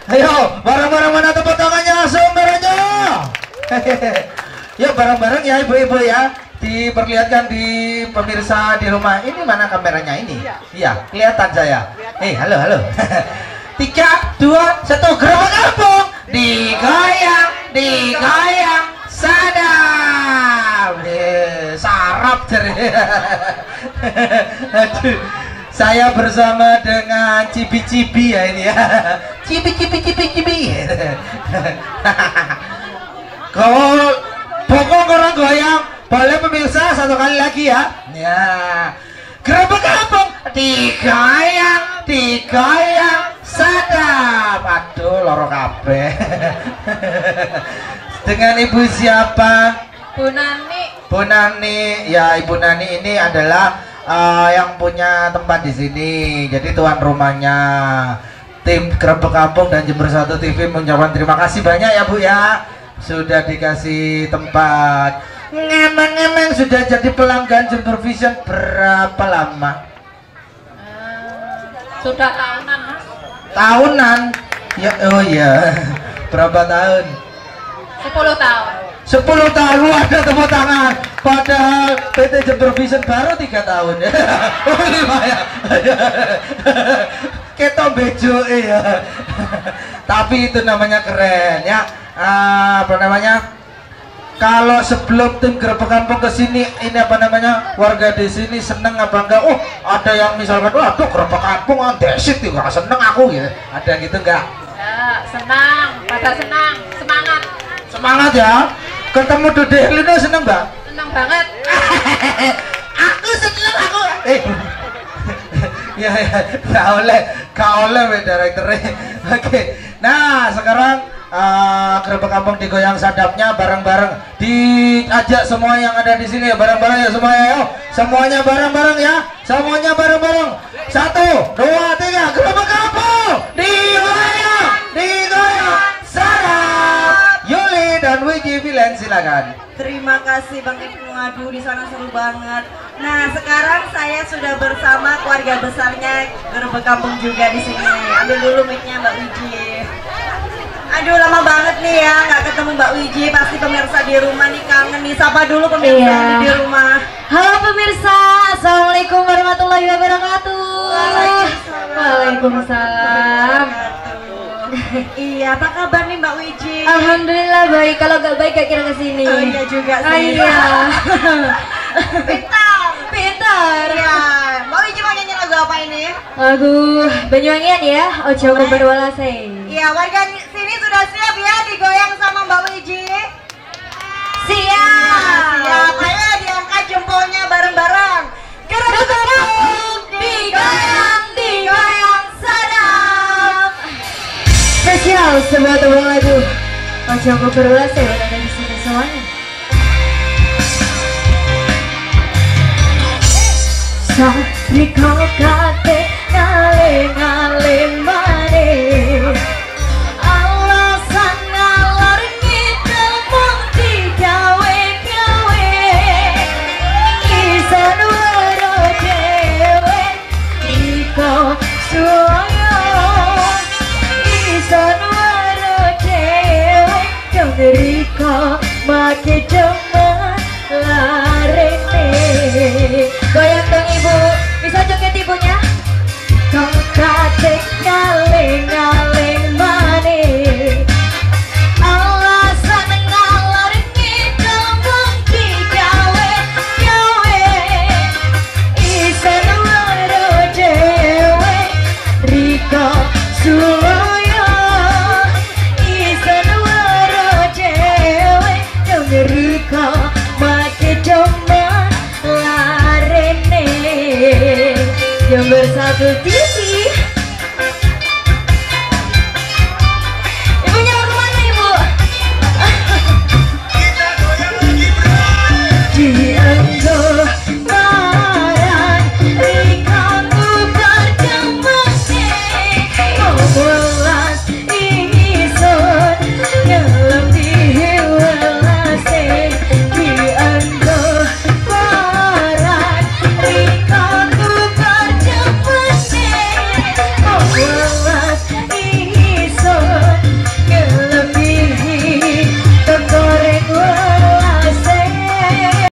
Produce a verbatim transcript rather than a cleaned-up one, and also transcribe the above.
Ayo, bareng-bareng mana tepuk tangannya langsung barengnya. Yuk bareng-bareng ya ibu-ibu ya. Diperlihatkan di pemirsa di rumah. Ini mana kameranya ini? Iya, kelihatan saya. Eh, halo, halo. Tiga, dua, satu, gerbang kampung. Digoyang, digoyang, sadap. Eh, sarap jadi. Aduh. Saya bersama dengan Cibi-Cibi ya ini ya. Cibi-Cibi-Cibi-Cibi. Kalau pokok orang goyang, boleh pemirsa satu kali lagi ya. Ya. Gerbang kampung digoyang, digoyang, sadap. Aduh, loro kabeh. Dengan ibu siapa? Bu Nani. Bu Nani. Ya, Ibu Nani ini adalah Uh, yang punya tempat di sini, jadi tuan rumahnya. Tim Gerbek Kampung dan Jember Satu T V mengucapkan terima kasih banyak ya Bu ya, sudah dikasih tempat. Ngemeng-ngemeng sudah jadi pelanggan Jember Vision berapa lama? Uh, sudah tahunan Mas. Tahunan? Ya, oh iya. Berapa tahun? sepuluh tahun. sepuluh tahun ada tepuk tangan. Padahal P T Jember Vision baru tiga tahun. Oh lima ya. Kita bejo ya. Tapi itu namanya keren ya. Ah, apa namanya? Kalau sebelum tim Gerbek Kampung ke sini, ini apa namanya? Warga di sini seneng apa enggak? Oh, ada yang misalkan, waduh Gerbek Kampung on desit juga seneng aku gitu. Ada gitu enggak? Ya, senang, pada senang, semangat. Semangat ya. Ketemu Dude Herlino seneng Mbak? Senang banget. Aku seneng aku. Eh. Ya ya, gak oleh, gak oleh we direkturnya. Oke. Nah, sekarang uh, Gerbek Kampung digoyang sadapnya bareng-bareng. Diajak semua yang ada di sini ya, bareng-bareng ya semuanya ya. Semuanya bareng-bareng ya. Semuanya bareng-bareng. Satu, dua, tiga, Gerbek Kampung digoyang, digoyang sadap. Yuli dan Wiki Vilen silakan. Terima kasih Bang Ibnu, ngadu di sana seru banget. Nah, sekarang saya sudah bersama keluarga besarnya Gerbek Kampung juga di sini. Ambil dulu mic-nya Mbak Wiji. Aduh, lama banget nih ya nggak ketemu Mbak Wiji. Pasti pemirsa di rumah nih kangen nih. Sapa dulu pemirsa Iya. di rumah. Halo pemirsa, assalamualaikum warahmatullahi wabarakatuh. Waalaikumsalam. Waalaikumsalam. Iya, apa kabar nih Mbak Wiji? Alhamdulillah baik. Kalau nggak baik gak kira kesini. Oh iya juga sih. Ah, iya. Pintar. Pintar. Iya, Mbak Wiji mau nyanyi lagu apa ini? Lagu Banyuwangian ya. Ojo Boleh. berwalase. Iya, warga sini sudah siap ya digoyang sama Mbak Wiji? Siap. Siap, ayo diangkat jempolnya bareng-bareng. Gerbek Kampung digoyang, digoyang sadap. Spesial sebuah tebang lagu Ojo berwalase buat ada di sini semuanya. Satriko kate ngaling-ngaling maning alasan ngalor ngidul mung digawe-gawe isan waro dewe iko suaya isan waro dewe kang riko make